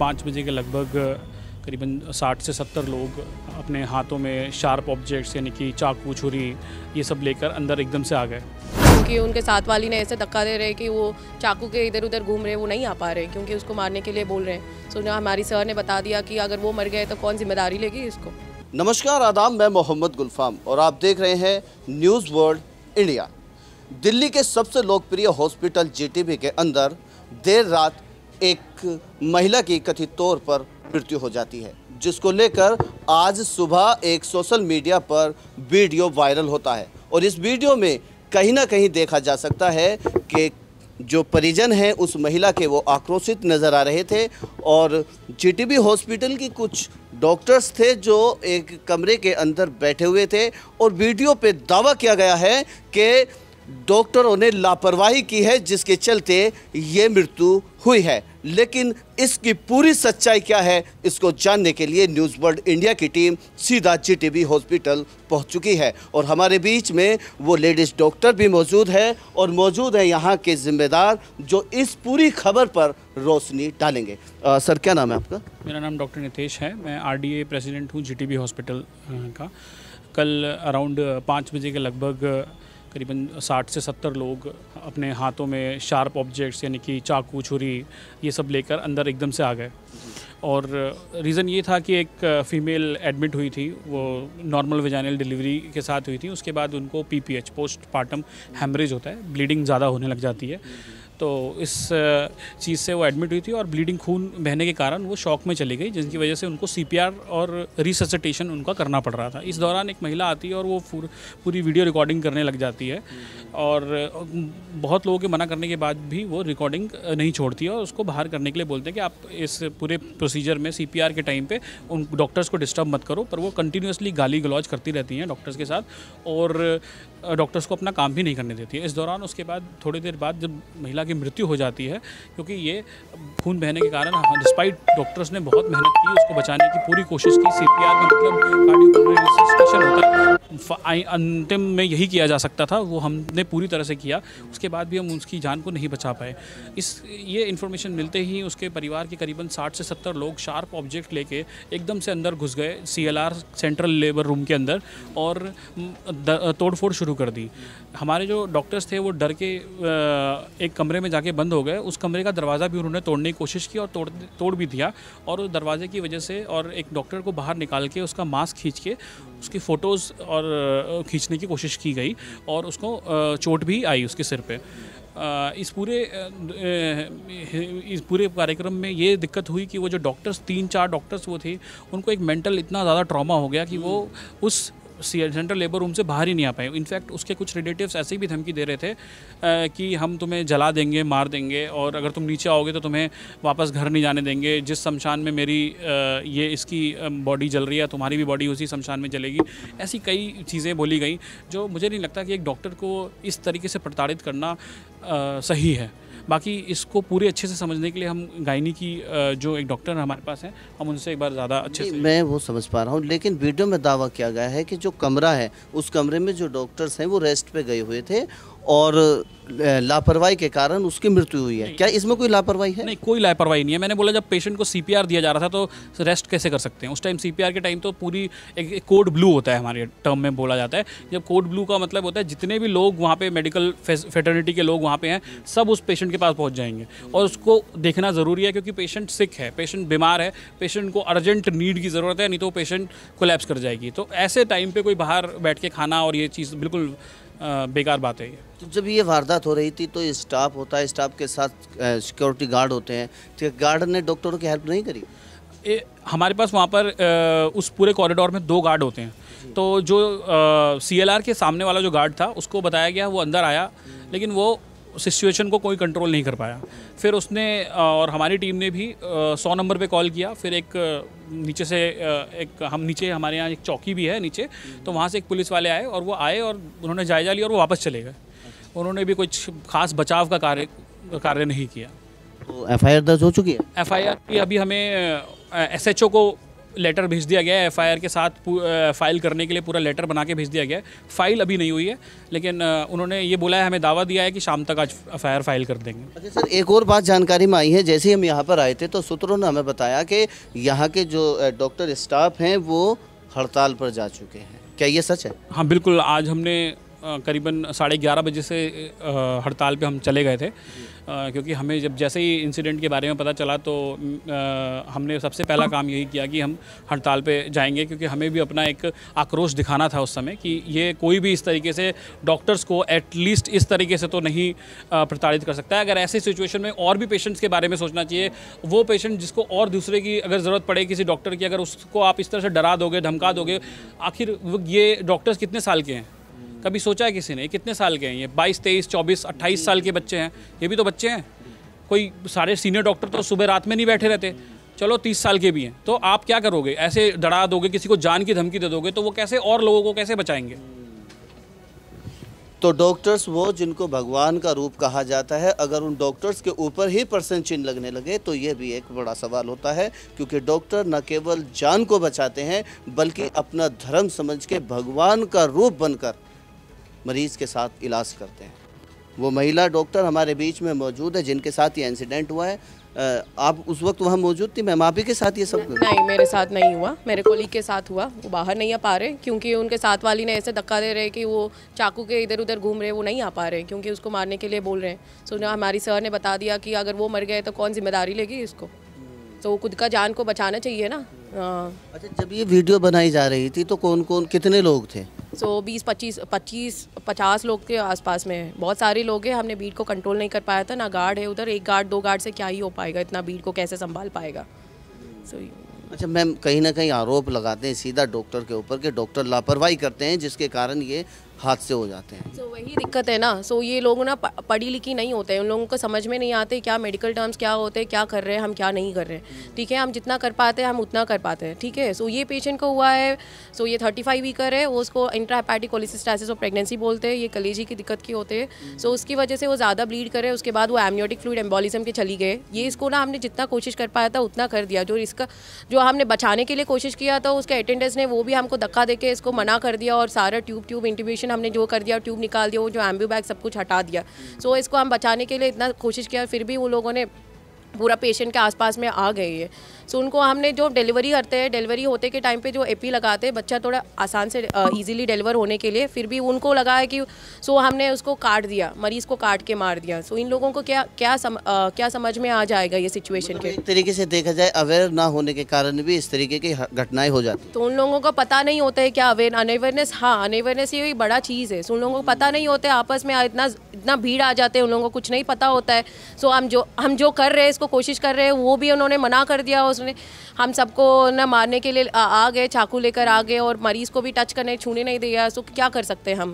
5 बजे के लगभग करीबन 60 से 70 लोग अपने हाथों में शार्प ऑब्जेक्ट्स यानी कि चाकू, छुरी ये सब लेकर अंदर एकदम से आ गए। क्योंकि उनके साथ वाली ने ऐसे धक्का दे रहे कि वो चाकू के इधर उधर घूम रहे, वो नहीं आ पा रहे क्योंकि उसको मारने के लिए बोल रहे हैं। सो हमारी सर ने बता दिया कि अगर वो मर गए तो कौन जिम्मेदारी लेगी इसको। नमस्कार, आदाब, मैं मोहम्मद गुलफाम और आप देख रहे हैं न्यूज़ वर्ल्ड इंडिया। दिल्ली के सबसे लोकप्रिय हॉस्पिटल जीटीबी के अंदर देर रात एक महिला की कथित तौर पर मृत्यु हो जाती है, जिसको लेकर आज सुबह एक सोशल मीडिया पर वीडियो वायरल होता है और इस वीडियो में कहीं ना कहीं देखा जा सकता है कि जो परिजन हैं उस महिला के वो आक्रोशित नज़र आ रहे थे और जीटीबी हॉस्पिटल की कुछ डॉक्टर्स थे जो एक कमरे के अंदर बैठे हुए थे और वीडियो पे दावा किया गया है कि डॉक्टरों ने लापरवाही की है जिसके चलते ये मृत्यु हुई है। लेकिन इसकी पूरी सच्चाई क्या है, इसको जानने के लिए न्यूज़ वर्ल्ड इंडिया की टीम सीधा जीटीबी हॉस्पिटल पहुंच चुकी है और हमारे बीच में वो लेडीज़ डॉक्टर भी मौजूद है और मौजूद है यहाँ के जिम्मेदार जो इस पूरी खबर पर रोशनी डालेंगे। सर, क्या नाम है आपका? मेरा नाम डॉक्टर नितेश है। मैं आरडीए प्रेसिडेंट हूँ जीटीबी हॉस्पिटल का। कल अराउंड 5 बजे के लगभग करीबन 60 से 70 लोग अपने हाथों में शार्प ऑब्जेक्ट्स यानी कि चाकू, छुरी ये सब लेकर अंदर एकदम से आ गए। और रीज़न ये था कि एक फ़ीमेल एडमिट हुई थी, वो नॉर्मल वेजाइनल डिलीवरी के साथ हुई थी। उसके बाद उनको पीपीएच पोस्टमार्टम हैमरेज होता है, ब्लीडिंग ज़्यादा होने लग जाती है। तो इस चीज़ से वो एडमिट हुई थी और ब्लीडिंग खून बहने के कारण वो शॉक में चली गई, जिसकी वजह से उनको सीपीआर और रिससिटेशन उनका करना पड़ रहा था। इस दौरान एक महिला आती है और वो पूरी वीडियो रिकॉर्डिंग करने लग जाती है और बहुत लोगों के मना करने के बाद भी वो रिकॉर्डिंग नहीं छोड़ती है और उसको बाहर करने के लिए बोलते हैं कि आप इस पूरे प्रोसीजर में सीपीआर के टाइम पे उन डॉक्टर्स को डिस्टर्ब मत करो। पर वो कंटिन्यूसली गाली गलौज करती रहती हैं डॉक्टर्स के साथ और डॉक्टर्स को अपना काम भी नहीं करने देती है। इस दौरान उसके बाद थोड़ी देर बाद जब महिला की मृत्यु हो जाती है, क्योंकि ये खून बहने के कारण डिस्पाइट डॉक्टर्स ने बहुत मेहनत की, उसको बचाने की पूरी कोशिश की। सीपीआर का मतलब कार्डियोपल्मोनरी रिससिटेशन होता है, अंतिम में यही किया जा सकता था, वो हमने पूरी तरह से किया। उसके बाद भी हम उसकी जान को नहीं बचा पाए। ये इन्फॉर्मेशन मिलते ही उसके परिवार के करीबन 60 से 70 लोग शार्प ऑब्जेक्ट लेके एकदम से अंदर घुस गए सीएलआर सेंट्रल लेबर रूम के अंदर और तोड़फोड़ शुरू कर दी। हमारे जो डॉक्टर्स थे वो डर के एक कमरे में जाके बंद हो गए। उस कमरे का दरवाज़ा भी उन्होंने तोड़ने की कोशिश की और तोड़ भी दिया और उस दरवाजे की वजह से और एक डॉक्टर को बाहर निकाल के उसका मास्क खींच के उसकी फ़ोटोज़ और खींचने की कोशिश की गई और उसको चोट भी आई उसके सिर पे। इस पूरे कार्यक्रम में ये दिक्कत हुई कि वो जो डॉक्टर्स 3-4 डॉक्टर्स वो थे, उनको एक मेंटल इतना ज़्यादा ट्रॉमा हो गया कि वो उस सेंट्रल लेबर रूम से बाहर ही नहीं आ पाए। इनफैक्ट उसके कुछ रिलेटिव्स ऐसे भी धमकी दे रहे थे कि हम तुम्हें जला देंगे, मार देंगे और अगर तुम नीचे आओगे तो तुम्हें वापस घर नहीं जाने देंगे। जिस शमशान में मेरी ये इसकी बॉडी जल रही है, तुम्हारी भी बॉडी उसी शमशान में जलेगी। ऐसी कई चीज़ें बोली गई जो मुझे नहीं लगता कि एक डॉक्टर को इस तरीके से प्रताड़ित करना सही है। बाकी इसको पूरे अच्छे से समझने के लिए हम गायनी की जो एक डॉक्टर हमारे पास हैं, हम उनसे एक बार ज़्यादा अच्छे से मैं वो समझ पा रहा हूँ। लेकिन वीडियो में दावा किया गया है कि जो कमरा है उस कमरे में जो डॉक्टर्स हैं वो रेस्ट पे गए हुए थे और लापरवाही के कारण उसकी मृत्यु हुई है। क्या इसमें कोई लापरवाही है? नहीं, कोई लापरवाही नहीं है। मैंने बोला जब पेशेंट को सीपीआर दिया जा रहा था तो रेस्ट कैसे कर सकते हैं? उस टाइम सीपीआर के टाइम तो पूरी एक कोड ब्लू होता है, हमारे टर्म में बोला जाता है। जब कोड ब्लू का मतलब होता है जितने भी लोग वहाँ पे मेडिकल फेटर्निटी के लोग वहाँ पे हैं, सब उस पेशेंट के पास पहुँच जाएंगे और उसको देखना ज़रूरी है क्योंकि पेशेंट सिक है, पेशेंट बीमार है, पेशेंट को अर्जेंट नीड की ज़रूरत है, नहीं तो पेशेंट कोलैप्स कर जाएगी। तो ऐसे टाइम पर कोई बाहर बैठ के खाना और ये चीज़ बिल्कुल बेकार बात है। तो जब ये वारदात हो रही थी तो स्टाफ होता है, स्टाफ के साथ सिक्योरिटी गार्ड होते हैं, ठीक है, गार्ड ने डॉक्टरों की हेल्प नहीं करी? हमारे पास वहाँ पर उस पूरे कॉरिडोर में 2 गार्ड होते हैं। तो जो सीएलआर के सामने वाला जो गार्ड था उसको बताया गया, वो अंदर आया, लेकिन वो सिचुएशन को कोई कंट्रोल नहीं कर पाया। फिर उसने और हमारी टीम ने भी 100 नंबर पे कॉल किया। फिर एक नीचे से नीचे हमारे यहाँ एक चौकी भी है नीचे, तो वहाँ से एक पुलिस वाले आए और वो आए और उन्होंने जायजा लिया और वो वापस चले गए। उन्होंने भी कुछ खास बचाव का कार्य नहीं किया। तो एफआईआर दर्ज हो चुकी है? एफआईआर की अभी हमें एसएचओ को लेटर भेज दिया गया है, एफआईआर के साथ फाइल करने के लिए पूरा लेटर बना के भेज दिया गया है। फाइल अभी नहीं हुई है, लेकिन उन्होंने ये बोला है, हमें दावा दिया है कि शाम तक आज एफआईआर फाइल कर देंगे। अच्छा सर, एक और बात जानकारी में आई है, जैसे ही हम यहाँ पर आए थे तो सूत्रों ने हमें बताया कि यहाँ के जो डॉक्टर स्टाफ हैं वो हड़ताल पर जा चुके हैं, क्या ये सच है? हाँ बिल्कुल, आज हमने करीबन 11:30 बजे से हड़ताल पे हम चले गए थे, क्योंकि हमें जब जैसे ही इंसिडेंट के बारे में पता चला तो हमने सबसे पहला काम यही किया कि हम हड़ताल पे जाएंगे, क्योंकि हमें भी अपना एक आक्रोश दिखाना था उस समय कि ये कोई भी इस तरीके से डॉक्टर्स को एटलीस्ट इस तरीके से तो नहीं प्रताड़ित कर सकता है। अगर ऐसे सिचुएशन में और भी पेशेंट्स के बारे में सोचना चाहिए, वो पेशेंट जिसको और दूसरे की अगर ज़रूरत पड़े किसी डॉक्टर की, अगर उसको आप इस तरह से डरा दोगे, धमका दोगे, आखिर ये डॉक्टर्स कितने साल के हैं? कभी सोचा है किसी ने? कितने साल के हैं ये? 22, 23, 24, 28 साल के बच्चे हैं, ये भी तो बच्चे हैं। कोई सारे सीनियर डॉक्टर तो सुबह रात में नहीं बैठे रहते, चलो 30 साल के भी हैं, तो आप क्या करोगे? ऐसे डरा दोगे, किसी को जान की धमकी दे दोगे, तो वो कैसे और लोगों को कैसे बचाएंगे? तो डॉक्टर्स वो जिनको भगवान का रूप कहा जाता है, अगर उन डॉक्टर्स के ऊपर ही % चिन्ह लगने लगे तो ये भी एक बड़ा सवाल होता है, क्योंकि डॉक्टर न केवल जान को बचाते हैं बल्कि अपना धर्म समझ के भगवान का रूप बनकर मरीज़ के साथ इलाज करते हैं। वो महिला डॉक्टर हमारे बीच में मौजूद है जिनके साथ ये इंसिडेंट हुआ है। आप उस वक्त वहाँ मौजूद थी मैम? आप ही के साथ ये सब? नहीं, मेरे साथ नहीं हुआ, मेरे कोलीग के साथ हुआ। वो बाहर नहीं आ पा रहे क्योंकि उनके साथ वाली ने ऐसे धक्का दे रहे कि वो चाकू के इधर उधर घूम रहे, वो नहीं आ पा रहे क्योंकि उसको मारने के लिए बोल रहे हैं। सो हमारी सर ने बता दिया कि अगर वो मर गए तो कौन जिम्मेदारी लेगी इसको, तो खुद का जान को बचाना चाहिए ना। अच्छा, जब ये वीडियो बनाई जा रही थी तो कौन कौन कितने लोग थे? 20, 25, 50 लोग के आसपास में बहुत सारे लोग हैं। हमने भीड़ को कंट्रोल नहीं कर पाया था, ना गार्ड है उधर, एक गार्ड 2 गार्ड से क्या ही हो पाएगा, इतना भीड़ को कैसे संभाल पाएगा। अच्छा मैम, कहीं ना कहीं आरोप लगाते हैं सीधा डॉक्टर के ऊपर कि डॉक्टर लापरवाही करते हैं जिसके कारण ये हादसे हो जाते हैं। तो वही दिक्कत है ना। ये लोग ना पढ़ी लिखी नहीं होते हैं, उन लोगों को समझ में नहीं आते क्या मेडिकल टर्म्स क्या होते हैं, क्या कर रहे हैं हम, क्या नहीं कर रहे हैं। ठीक है, हम जितना कर पाते हैं हम उतना कर पाते हैं। ठीक है, ये पेशेंट को हुआ है, ये 35 वीकर है, उसको इंट्राहेपेटिक कोलिसिस्टासिस ऑफ प्रेगनेंसी बोलते हैं, ये कलेजी की दिक्कत की होते हैं। उसकी वजह से वो ज़्यादा ब्लीड करे, उसके बाद वो एमनियोटिक फ्लूइड एम्बोलिज्म के चली गए। ये इसको ना हमने जितना कोशिश कर पाया था उतना कर दिया। जो हमने बचाने के लिए कोशिश किया था उसके अटेंडेंस ने वो भी हमको धक्का देके इसको मना कर दिया, और सारा ट्यूब इंट्यूबेशन हमने जो कर दिया, ट्यूब निकाल दिया, वो जो एम्ब्यू बैग सब कुछ हटा दिया। इसको हम बचाने के लिए इतना कोशिश किया, फिर भी वो लोगों ने पूरा पेशेंट के आसपास में आ गई है। उनको हमने जो डिलीवरी करते हैं, डिलीवरी होते के टाइम पे जो एपी लगाते हैं बच्चा थोड़ा आसान से इजीली डिलीवर होने के लिए, फिर भी उनको लगा है कि हमने उसको काट दिया, मरीज़ को काट के मार दिया। इन लोगों को क्या समझ में आ जाएगा ये सिचुएशन के? एक तरीके से देखा जाए अवेयर ना होने के कारण भी इस तरीके की घटनाएं हो जाती हैं। तो उन लोगों को पता नहीं होता है क्या अवेयरनेस। हाँ, अवेयरनेस ये बड़ा चीज़ है। उन लोगों को पता नहीं होता है, आपस में इतना भीड़ आ जाते हैं, उन लोगों को कुछ नहीं पता होता है। हम जो कर रहे हैं, इसको कोशिश कर रहे हैं, वो भी उन्होंने मना कर दिया। हम सबको न मारने के लिए आ गए, चाकू लेकर आ गए, और मरीज़ को भी टच करने छूने नहीं दिया। क्या कर सकते हैं हम?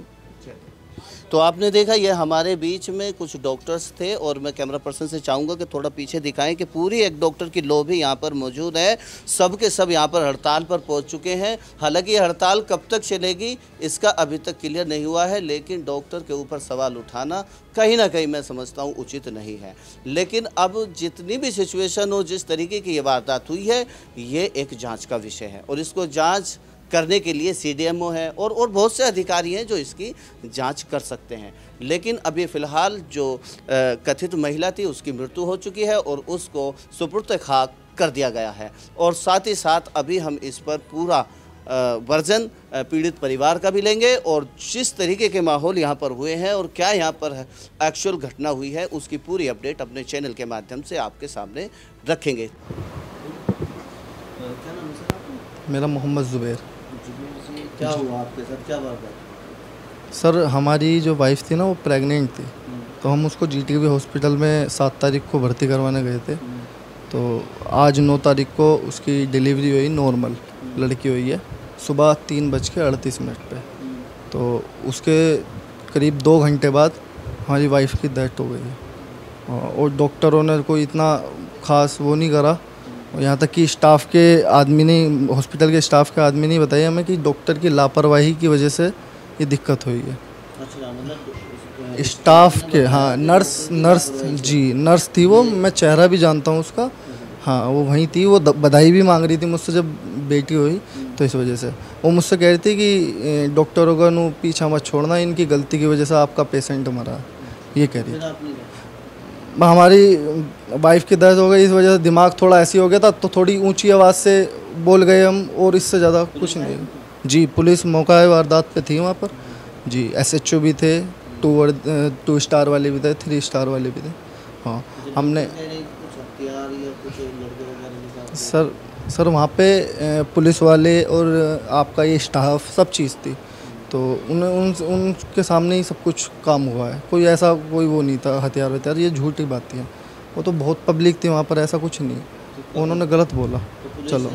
तो आपने देखा ये हमारे बीच में कुछ डॉक्टर्स थे, और मैं कैमरा पर्सन से चाहूँगा कि थोड़ा पीछे दिखाएं कि पूरी एक डॉक्टर की लॉबी यहाँ पर मौजूद है। सब के सब यहाँ पर हड़ताल पर पहुँच चुके हैं। हालांकि ये हड़ताल कब तक चलेगी इसका अभी तक क्लियर नहीं हुआ है, लेकिन डॉक्टर के ऊपर सवाल उठाना कहीं ना कहीं मैं समझता हूँ उचित नहीं है। लेकिन अब जितनी भी सिचुएशन हो, जिस तरीके की ये वारदात हुई है, ये एक जाँच का विषय है, और इसको जाँच करने के लिए CDMO है और बहुत से अधिकारी हैं जो इसकी जांच कर सकते हैं। लेकिन अभी फ़िलहाल जो कथित महिला थी उसकी मृत्यु हो चुकी है और उसको सुपुर्द खाक कर दिया गया है, और साथ ही साथ अभी हम इस पर पूरा वर्जन पीड़ित परिवार का भी लेंगे, और जिस तरीके के माहौल यहाँ पर हुए हैं और क्या यहाँ पर एक्चुअल घटना हुई है उसकी पूरी अपडेट अपने चैनल के माध्यम से आपके सामने रखेंगे। मेरा मोहम्मद ज़ुबैर। क्या हुआ आपके साथ, क्या बात है? सर, हमारी जो वाइफ थी ना वो प्रेग्नेंट थी, तो हम उसको GTB हॉस्पिटल में 7 तारीख को भर्ती करवाने गए थे। तो आज 9 तारीख को उसकी डिलीवरी हुई, नॉर्मल लड़की हुई है, सुबह 3:38 पे। तो उसके करीब 2 घंटे बाद हमारी वाइफ की डेथ हो गई है, और डॉक्टरों ने कोई इतना ख़ास वो नहीं करा। यहाँ तक कि स्टाफ के आदमी ने, हॉस्पिटल के स्टाफ के आदमी ने बताया हमें कि डॉक्टर की लापरवाही की वजह से ये दिक्कत हुई है। अच्छा, मतलब स्टाफ के, हाँ, नर्स जी, नर्स थी वो, मैं चेहरा भी जानता हूँ उसका। हाँ वो वहीं थी, वो बधाई भी मांग रही थी मुझसे जब बेटी हुई, तो इस वजह से वो मुझसे कह रही थी कि डॉक्टरों का नु पीछा मत छोड़ना, इनकी गलती की वजह से आपका पेशेंट मरा, ये कह रही थी। हमारी वाइफ की दर्द हो गई, इस वजह से दिमाग थोड़ा ऐसी हो गया था, तो थोड़ी ऊंची आवाज़ से बोल गए हम, और इससे ज़्यादा कुछ नहीं। जी पुलिस मौका वारदात पे थी वहाँ पर जी, SHO भी थे, 2 स्टार वाले भी थे, 3 स्टार वाले भी थे। हाँ हमने सर वहाँ पे पुलिस वाले और आपका ये स्टाफ सब चीज़ थी, तो उनके सामने ही सब कुछ काम हुआ है। कोई ऐसा कोई वो नहीं था हथियार, ये झूठी बात है। वो तो बहुत पब्लिक थी वहाँ पर, ऐसा कुछ नहीं, उन्होंने गलत बोला। चलो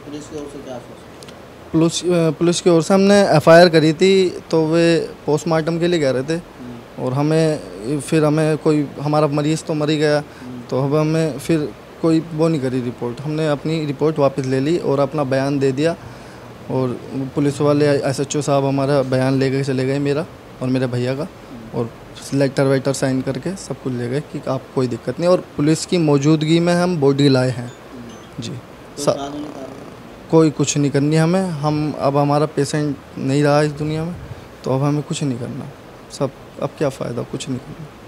पुलिस की ओर से हमने FIR करी थी, तो वे पोस्टमार्टम के लिए कह रहे थे, और हमें कोई हमारा मरीज़ तो मर ही गया, तो अब हमें फिर कोई वो नहीं करी रिपोर्ट, हमने अपनी रिपोर्ट वापस ले ली और अपना बयान दे दिया, और पुलिस वाले SHO साहब हमारा बयान ले गए, चले गए मेरा और मेरे भैया का, और लेटर वेटर साइन करके सब कुछ ले गए कि आप कोई दिक्कत नहीं, और पुलिस की मौजूदगी में हम बॉडी लाए हैं जी। कोई कुछ नहीं करनी हमें, हम अब हमारा पेशेंट नहीं रहा इस दुनिया में, तो अब हमें कुछ नहीं करना, सब अब क्या फ़ायदा, कुछ नहीं करना।